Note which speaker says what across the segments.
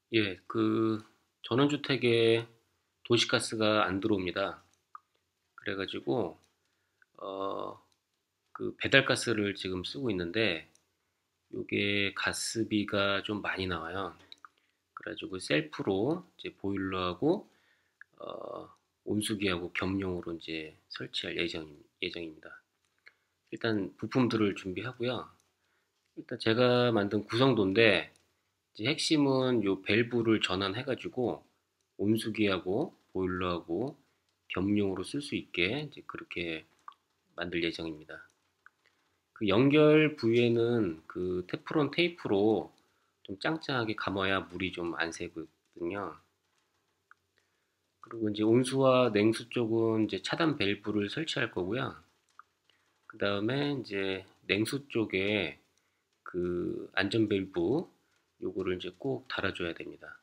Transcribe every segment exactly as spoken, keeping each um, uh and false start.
Speaker 1: 예, 그 전원주택에 도시가스가 안 들어옵니다. 그래가지고 어, 그 배달가스를 지금 쓰고 있는데 이게 가스비가 좀 많이 나와요. 그래가지고 셀프로 이제 보일러하고 어, 온수기하고 겸용으로 이제 설치할 예정, 예정입니다. 일단 부품들을 준비하고요. 일단 제가 만든 구성도인데 이제 핵심은 요 밸브를 전환해가지고 온수기하고 보일러하고 겸용으로 쓸 수 있게 이제 그렇게 만들 예정입니다. 그 연결 부위에는 그 테프론 테이프로 좀 짱짱하게 감아야 물이 좀 안 새거든요. 그리고 이제 온수와 냉수 쪽은 이제 차단 밸브를 설치할 거고요. 그 다음에 이제 냉수 쪽에 그 안전 밸브 요거를 이제 꼭 달아줘야 됩니다.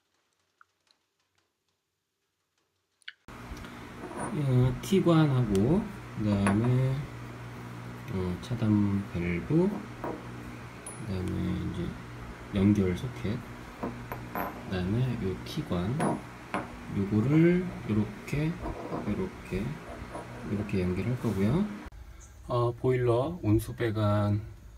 Speaker 1: 어, T관하고 그다음에 어, 차단 밸브 그다음에 이제 연결 소켓 그다음에 요 T관 요거를 요렇게 요렇게 이렇게 연결할 거고요. 어, 보일러 온수배관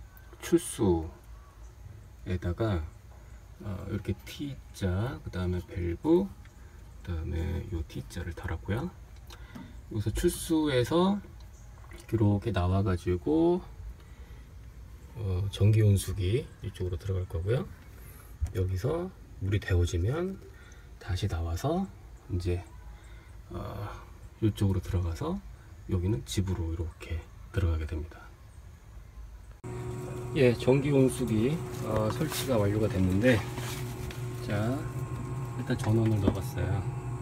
Speaker 1: 출수에다가 어, 이렇게 T자 그 다음에 밸브 그 다음에 요 T자를 달았고요. 여기서 출수에서 이렇게 나와 가지고 어, 전기 온수기 이쪽으로 들어갈 거고요. 여기서 물이 데워지면 다시 나와서 이제 어, 이쪽으로 들어가서 여기는 집으로 이렇게 들어가게 됩니다. 예, 전기 온수기 어, 설치가 완료가 됐는데, 자 일단 전원을 넣어봤어요.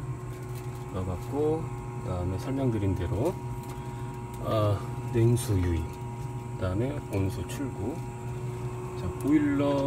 Speaker 1: 넣어봤고 그 다음에 설명드린 대로 어, 냉수 유입 그 다음에 온수 출구. 자 보일러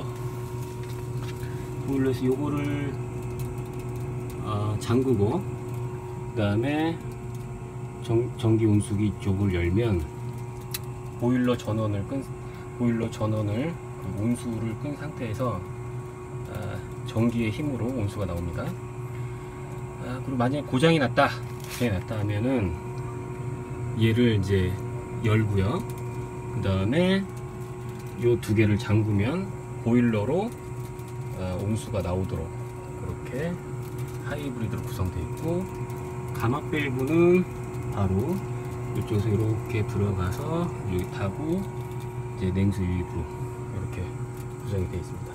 Speaker 1: 보일러에서 요거를 어, 잠그고 그 다음에 전기 온수기 쪽을 열면 보일러 전원을 끈 보일러 전원을 그 온수를 끈 상태에서 아, 전기의 힘으로 온수가 나옵니다. 아, 그리고 만약에 고장이 났다 고장이 났다 하면은 얘를 이제 열고요. 그 다음에 요 두 개를 잠그면 보일러로 어, 온수가 나오도록 그렇게 하이브리드로 구성되어 있고, 감압 밸브는 바로 이쪽에서 이렇게 들어가서 여기 타고 이제 냉수 유입으로 이렇게 구성이 되어 있습니다.